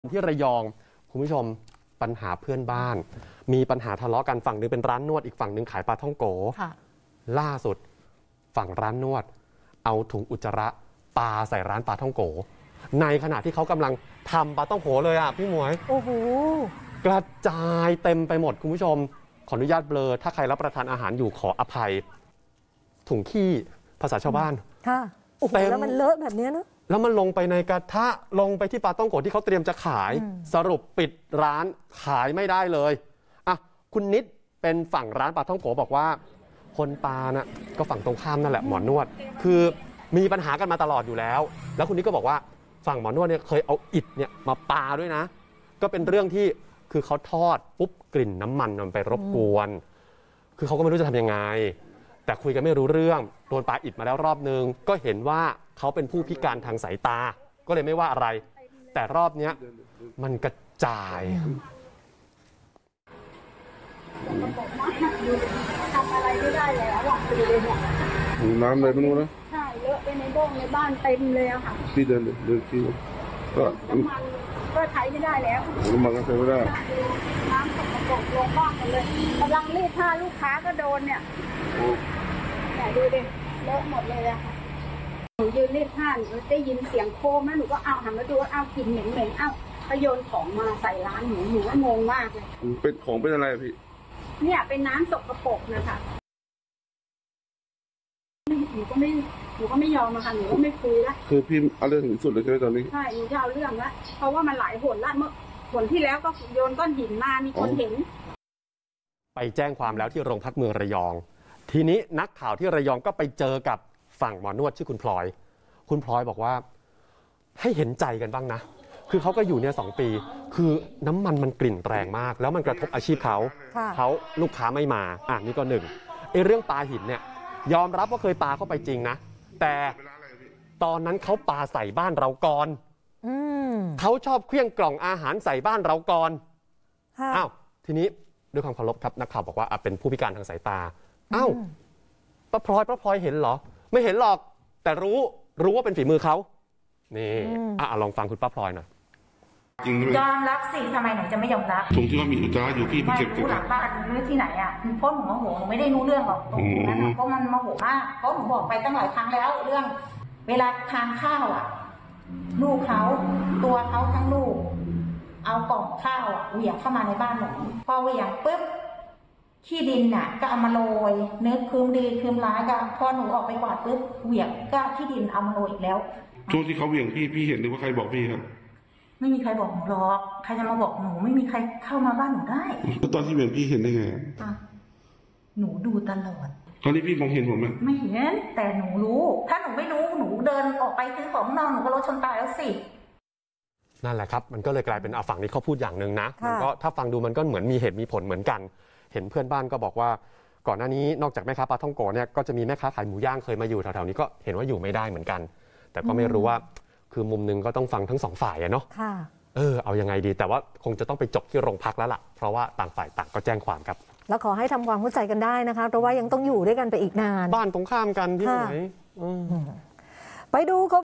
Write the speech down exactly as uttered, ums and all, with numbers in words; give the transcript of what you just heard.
ที่ระยองคุณผู้ชมปัญหาเพื่อนบ้านมีปัญหาทะเลาะกันฝั่งนึงเป็นร้านนวดอีกฝั่งนึงขายปลาท่องโกล่าสุดฝั่งร้านนวดเอาถุงอุจจาระปาใส่ร้านปลาท่องโกในขณะที่เขากำลังทำปลาท่องโกเลยอ่ะพี่หมวยโอ้โหกระจายเต็มไปหมดคุณผู้ชมขออนุญาตเบลอถ้าใครรับประทานอาหารอยู่ขออภัยถุงขี้ภาษาชาวบ้านค่ะโอ้โหแล้วมันเลอะแบบนี้นะแล้วมันลงไปในกระทะลงไปที่ปลาต้องโกะที่เขาเตรียมจะขายสรุปปิดร้านขายไม่ได้เลยอ่ะคุณนิดเป็นฝั่งร้านปลาท่องโกะบอกว่าคนปลาน่ะก็ฝั่งตรงข้ามนั่นแหละหมอนวดคือมีปัญหากันมาตลอดอยู่แล้วแล้วคุณนิดก็บอกว่าฝั่งหมอนวดเนี่ยเคยเอาอิฐเนี่ยมาปาด้วยนะก็เป็นเรื่องที่คือเขาทอดปุ๊บกลิ่นน้ำมันมันไปรบกวนคือเขาก็ไม่รู้จะทำยังไงแต่คุยกันไม่รู้เรื่องโดนปาอิฐมาแล้วรอบนึงก็เห็นว่าเขาเป็นผู้พิการทางสายตาก็เลยไม่ว่าอะไรแต่รอบนี้มันกระจายทำอะไรไม่ได้แล้วอ่ะดูเลยเนี่ยน้ำอะไรไม่รู้นะใช่เลอะไปในบ้องในบ้านเต็มเลยอะค่ะที่เดินเดินที่ก็น้ำมันก็ใช้ไม่ได้แล้วน้ำมันก็ใช้ไม่ได้น้ำสกปรกลงบ้านกันเลยกำลังรีดผ้าลูกค้าก็โดนเนี่ยเนี่ยดูดิเลอะหมดเลยอะค่ะหนูยืนรีดผ้าหนูได้ยินเสียงโคมแล้วหนูก็เอาหันมาดูว่าเอากลิ่นเหม็นเหม็นเอาเขาโยนของมาใส่ร้านหนูหนูก็งงมากเลยเป็นของเป็นอะไรพี่เนี่ยเป็นน้ำสกปรกนะคะหนูก็ไม่หนูก็ไม่ยอมอะค่ะหนูก็ไม่คุยละคือพี่เอาเรื่องถึงสุดเลยใช่ไหมตอนนี้ใช่หนูจะเอาเรื่องละเพราะว่ามันหลายหนละเมื่อหนที่แล้วก็โยนก้อนหินมามีคนเห็นไปแจ้งความแล้วที่โรงพักเมืองระยองทีนี้นักข่าวที่ระยองก็ไปเจอกับฝั่งหมอนวดชื่อคุณพลอยคุณพลอยบอกว่าให้เห็นใจกันบ้างนะคือเขาก็อยู่เนี่ยสองปีคือน้ำมันมันกลิ่นแรงมากแล้วมันกระทบอาชีพเขาเขาลูกค้าไม่มาอ่ะนี่ก็หนึ่งไอ้เรื่องปาหินเนี่ยยอมรับว่าเคยปาเข้าไปจริงนะแต่ตอนนั้นเขาปาใส่บ้านเราก่อนเขาชอบเคลื่องกล่องอาหารใส่บ้านเราก่อนอ้าวทีนี้ด้วยความเคารพครับนักข่าวบอกว่าเป็นผู้พิการทางสายตาอ้าวป้าพลอยป้าพลอยเห็นเหรอไม่เห็นหรอกแต่รู้รู้ว่าเป็นฝีมือเขานี่อ่ะลองฟังคุณป้าพลอยหน่อยยอมรับสิทำไมหนูจะไม่ยอมรับถุงที่ว่ามีอุจจาระอยู่พี่ไม่รู้หลังบ้านหรือที่ไหนอ่ะเพราะหนูโมโหหนูไม่ได้รู้เรื่องหรอกตรงนั้นเพราะมันโมโหมากเพราะหนูบอกไปตั้งหลายครั้งแล้วเรื่องเวลาทานข้าวอ่ะลูกเขาตัวเขาทั้งลูกเอากล่องข้าวเหวี่ยงเข้ามาในบ้านหนูพอเหวี่ยงปุ๊บขี้ดินน่ะก็เอามาโรยเนื้อคืมดีคืมร้ายก็พอหนูออกไปกวาดปุ๊บเหวี่ยงก็ขี้ดินเอามาโรยอีกแล้วช่วงที่เขาเหวี่ยงพี่พี่เห็นหรือว่าใครบอกพี่ครับไม่มีใครบอกหนูหรอกใครจะมาบอกหนูไม่มีใครเข้ามาบ้านหนูได้ตอนที่เหวี่ยงพี่เห็นได้ไงหนูดูตลอดตอนนี้พี่มองเห็นผมไหมไม่เห็นแต่หนูรู้ถ้าหนูไม่รู้หนูเดินออกไปซื้อของนอกหนูก็รถชนตายแล้วสินั่นแหละครับมันก็เลยกลายเป็นฝั่งนี้เขาพูดอย่างหนึ่งนะมันก็ถ้าฟังดูมันก็เหมือนมีเหตุมีผลเหมือนกันเห็นเพื่อนบ้านก็บอกว่าก่อนหน้านี้นอกจากแม่ค้าปลาท่องโกเนี่ยก็จะมีแม่ค้าขายหมูย่างเคยมาอยู่แถวๆนี้ก็เห็นว่าอยู่ไม่ได้เหมือนกันแต่ก็ไม่รู้ว่าคือมุมนึงก็ต้องฟังทั้งสองฝ่ายอะเนาะเออเอายังไงดีแต่ว่าคงจะต้องไปจบที่โรงพักแล้วล่ะเพราะว่าต่างฝ่ายต่างก็แจ้งความครับแล้วขอให้ทำความเข้าใจกันได้นะคะเพราะว่ายังต้องอยู่ด้วยกันไปอีกนานบ้านตรงข้ามกันที่ไหนไปดู